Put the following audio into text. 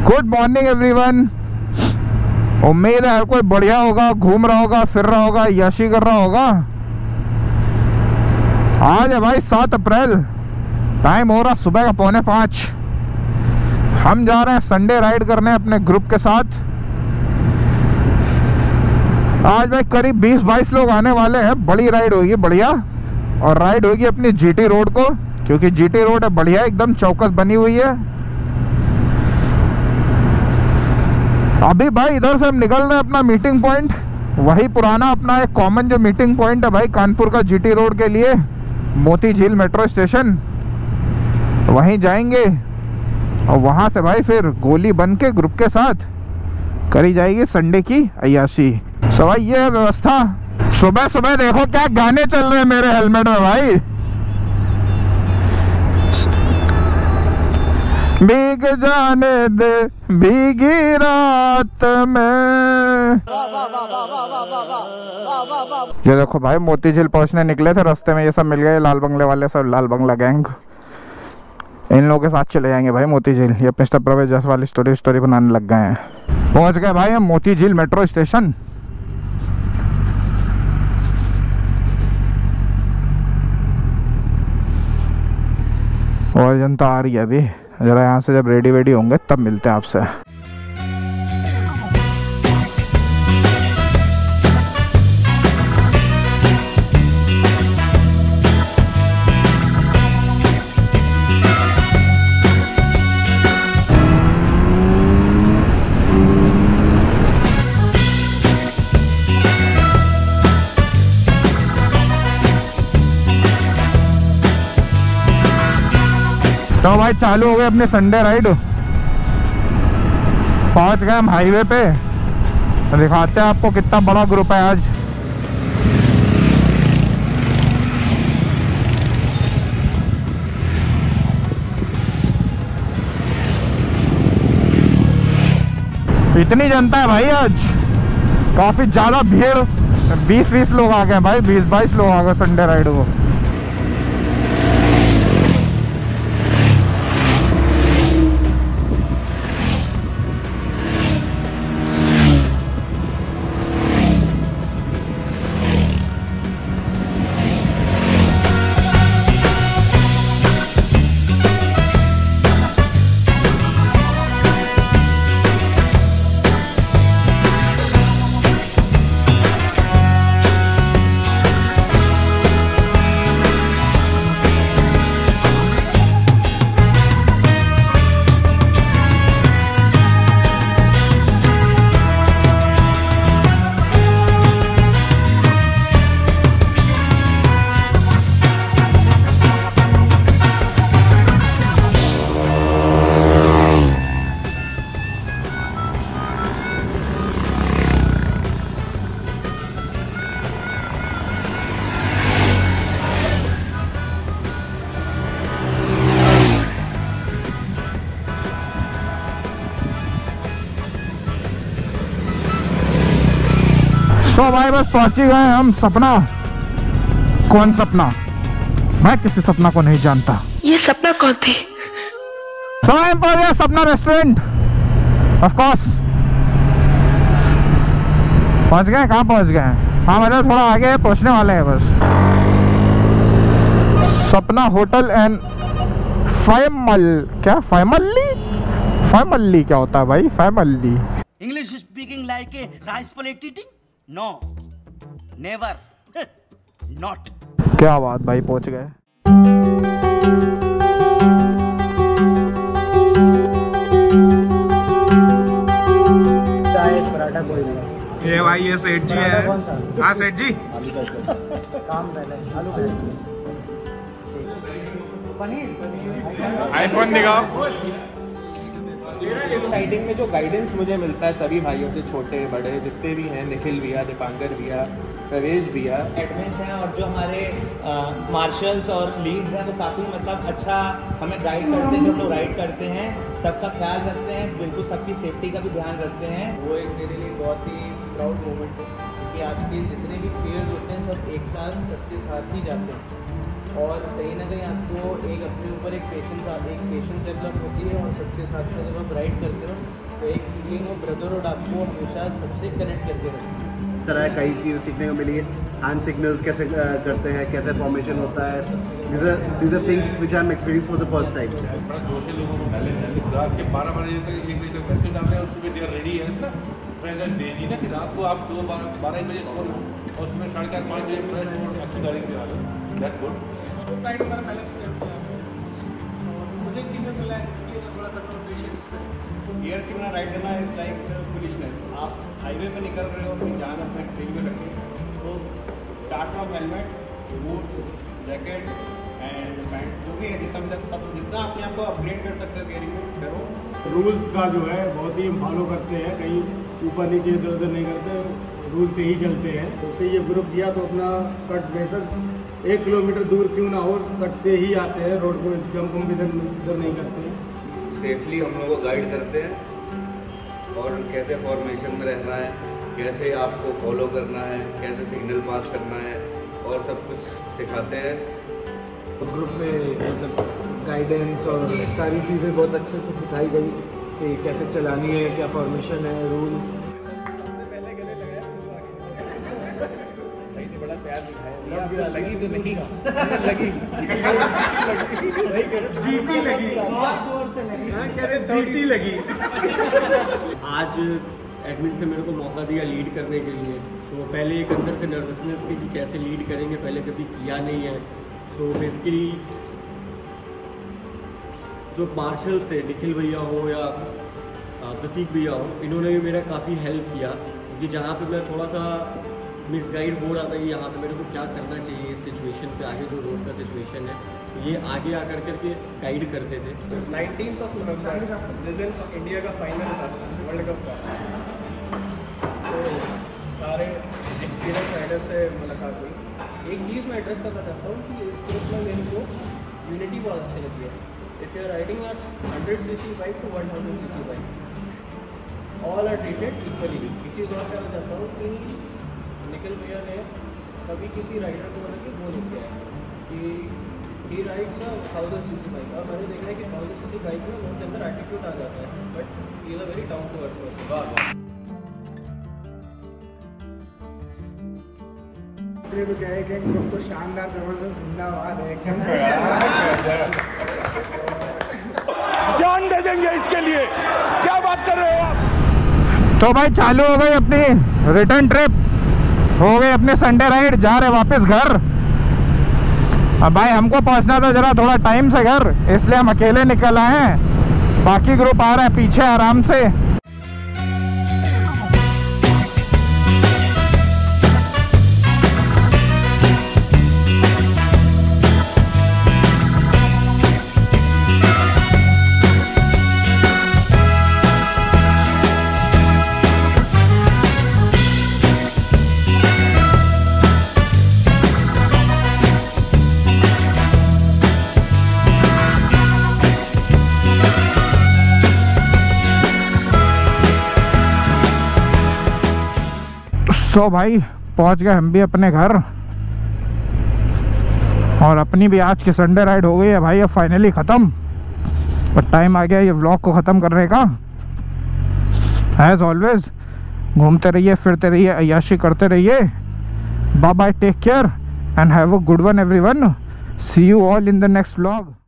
Good morning everyone. उम्मीद है हर कोई बढ़िया होगा, घूम रहा होगा, फिर रहा होगा, यशी कर रहा होगा। आज है भाई 7 अप्रैल, टाइम हो रहा सुबह का 4:45। हम जा रहे हैं संडे राइड करने अपने ग्रुप के साथ। आज भाई करीब 20-22 लोग आने वाले हैं। बड़ी राइड होगी, बढ़िया। और राइड होगी अपनी जीटी रोड को, क्योंकि जीटी रोड है बढ़िया, एकदम चौकस बनी हुई है। अभी भाई इधर से हम निकल रहे हैं अपना मीटिंग पॉइंट, वही पुराना अपना एक कॉमन जो मीटिंग पॉइंट है भाई कानपुर का, जीटी रोड के लिए, मोती झील मेट्रो स्टेशन। वहीं जाएंगे और वहां से भाई फिर गोली बन के ग्रुप के साथ करी जाएगी संडे की अय्याशी। सो भाई ये है व्यवस्था। सुबह सुबह देखो क्या गाने चल रहे हैं मेरे हेलमेट में भाई। भीग जाने दे भीगी रात में। ये देखो भाई मोती झील पहुंचने निकले थे, रास्ते में ये सब मिल गए, लाल बंगले वाले सब, लाल बंगला गैंग। इन लोगों के साथ चले जाएंगे भाई मोती झील। ये मिस्टर प्रवेश जायसवाल स्टोरी बनाने लग गए हैं। पहुंच गए भाई हम मोती झील मेट्रो स्टेशन। और जनता आ रही है अभी, जरा यहाँ से जब रेडी वेडी होंगे तब मिलते हैं आपसे। तो भाई चालू हो गए अपने संडे राइड। पहुंच गए हम हाईवे पे। दिखाते हैं आपको कितना बड़ा ग्रुप है आज। इतनी जनता है भाई आज, काफी ज्यादा भीड़। 20-20 लोग आ गए भाई, 20-22 लोग आ गए संडे राइड को। तो भाई बस पहुंच ही गए हम सपना। कौन सपना? मैं किसी सपना को नहीं जानता। ये सपना कौन थी? सपना रेस्टोरेंट ऑफ कोर्स। पहुंच गए? कहाँ पहुंच गए? हाँ मतलब थोड़ा आगे पहुंचने वाले हैं बस। सपना होटल एंड फैमल, क्या फैमली? फैमली क्या होता है भाई? Family English speaking like a rice plate eating? No never not. क्या बात भाई, पहुंच गए। पराठा कोई नहीं। ये भाई ये सेठ जी है। हाँ सेठ जी, काम पहले आलू पनीर आईफोन दिखाओ। राइडिंग में जो गाइडेंस मुझे मिलता है सभी भाइयों से, छोटे बड़े जितने भी हैं, निखिल भैया, दीपांकर भैया, प्रवेश भैया, एडमिन्स हैं, और जो हमारे मार्शल्स और लीड्स हैं वो काफ़ी मतलब अच्छा हमें गाइड करते हैं। जो लोग राइड करते हैं सबका ख्याल रखते हैं, बिल्कुल सबकी सेफ्टी का भी ध्यान रखते हैं। वो एक मेरे लिए बहुत ही प्राउड मोमेंट है, क्योंकि आपके जितने भी फेयर्स होते हैं सब एक साथ ही जाते हैं। और कहीं ना कहीं आपको एक अपने ऊपर एक पेशेंस डेवलप होती है और सबके साथ में जब आप राइड करते हो तो एक फीलिंग ऑफ ब्रदरहुड आपको हमेशा सबसे कनेक्ट करके रखती है। तरह कई चीज़ें सीखने को मिली है। हैंड सिग्नल्स कैसे करते हैं, कैसे फॉर्मेशन होता है, these are things which I am experiencing for the first time. बड़ा जोश है लोगों को, रात के 12 बजे तक 1 बजे तक मैसेज डाल रहे हैं और सुबह देर रेडी है ना, फ्रेश एंड डेजी ना, कि रात को आप 12-1 बजे सो रहे हो और सुबह 4:30-5 बजे फ्रेश और अच्छी गाड़ी चला रहे हो। That's good. तो राइड हमारा पहला एक्सपीरियंस है और मुझे सीखने मिला है एक्सपीरियंस थोड़ा कंट्रोल पेशेंस है। गियर से बिना राइड करना इज लाइक फुलिशनेस। आप हाईवे पे निकल रहे हो, अपनी जान अपने ट्रेन में रखें, तो start from helmet, boots, jackets and pant, जो भी है जितना अपने आप को अपग्रेड कर सकते हो गियरिंग में करो। रूल्स का जो है बहुत ही फॉलो करते हैं, कहीं ऊपर नीचे इधर उधर नहीं करते, रूल से ही चलते हैं। तो उससे ये ग्रुप किया तो अपना कट बेशक 1 किलोमीटर दूर क्यों ना हो, कट से ही आते हैं, रोड को जंप इधर नहीं करते हैं। सेफली हम लोग को गाइड करते हैं और कैसे फॉर्मेशन में रहना है, कैसे आपको फॉलो करना है, कैसे सिग्नल पास करना है और सब कुछ सिखाते हैं। तो ग्रुप में मतलब गाइडेंस और सारी चीज़ें बहुत अच्छे से सिखाई गई कि कैसे चलानी है, क्या फॉर्मेशन है, रूल्स। सबसे पहले गले लगाया, बड़ा प्यार दिखाया, लगी तो नहीं लगी जीती लगी, बहुत जोर से लगी, कह रहे जीती लगी। आज एडमिन से मेरे को मौका दिया लीड करने के लिए। तो पहले एक अंदर से नर्वसनेस थी कि कैसे लीड करेंगे, पहले कभी किया नहीं है। सो बेसिकली जो मार्शल्स थे, निखिल भैया हो या प्रतीक भैया हो, इन्होंने भी मेरा काफ़ी हेल्प किया, क्योंकि जहाँ पे मैं थोड़ा सा मिसगाइड हो रहा था कि यहाँ पे मेरे को क्या करना चाहिए इस सिचुएशन पे, आगे जो रोड का सिचुएशन है, तो ये आगे आकर करके गाइड करते थे। 19 नवंबर जिस दिन इंडिया का फाइनल था वर्ल्ड कप का, तो सारे एक्सपीरियंस राइडर्स से मुलाकात हुई। एक चीज़ मैं एड्रेस करना चाहता हूँ कि इस ग्रुप में मेरे को यूनिटी बहुत अच्छी लगी है। If you are riding 100cc bike to 1000cc bike, all are treated equally. एक चीज़ और कहना चाहता हूँ कि निखिल भैया ने कभी किसी राइडर को बोला कि वो नहीं किया है कि ही राइड्स 1000cc बाइक, और मैंने देखा है कि 1000cc बाइक में उनके अंदर एटीट्यूड आ जाता है, but he is a very down to earth person. तो क्या है कि ग्रुप को शानदार जबरदस्त जिंदाबाद है, जान दे देंगे इसके लिए, क्या बात कर रहे हो आप। तो भाई चालू हो गई अपनी रिटर्न ट्रिप, हो गई अपने संडे राइड, जा रहे वापस घर। अब भाई हमको पहुंचना था जरा थोड़ा टाइम से घर, इसलिए हम अकेले निकल आए हैं, बाकी ग्रुप आ रहा है पीछे आराम से। सो भाई पहुंच गए हम भी अपने घर, और अपनी भी आज की संडे राइड हो गई है भाई अब फाइनली ख़त्म। और टाइम आ गया ये व्लॉग को ख़त्म करने का। एज ऑलवेज घूमते रहिए, फिरते रहिए, अय्याशी करते रहिए। Bye bye, take care and have a good one everyone. See you all in the next vlog.